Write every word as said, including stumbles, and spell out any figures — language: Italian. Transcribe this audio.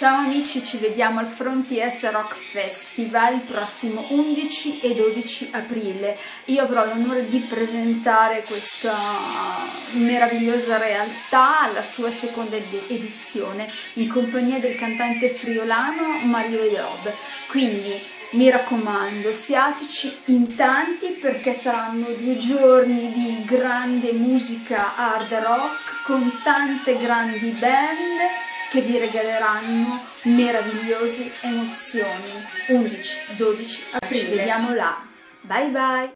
Ciao amici, ci vediamo al Frontiers Rock Festival il prossimo undici e dodici aprile. Io avrò l'onore di presentare questa meravigliosa realtà alla sua seconda edizione in compagnia del cantante friulano Mario Eob. Quindi mi raccomando, siateci in tanti perché saranno due giorni di grande musica hard rock con tante grandi band che vi regaleranno meravigliose emozioni. undici dodici aprile, ci vediamo là. Bye bye!